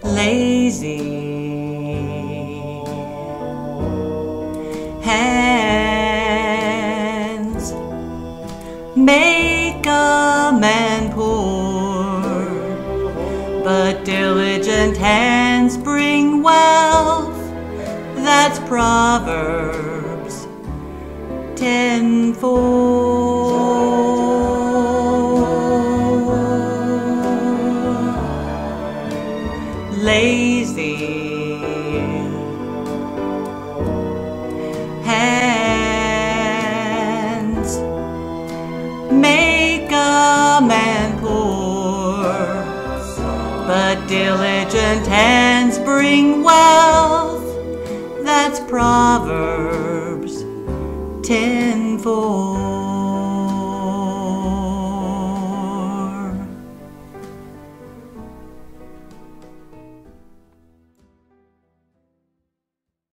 lazy hands make a man poor, but diligent hands bring wealth. That's Proverbs 10:4. Lazy hands make a man poor, but diligent hands bring wealth. That's Proverbs 10:4.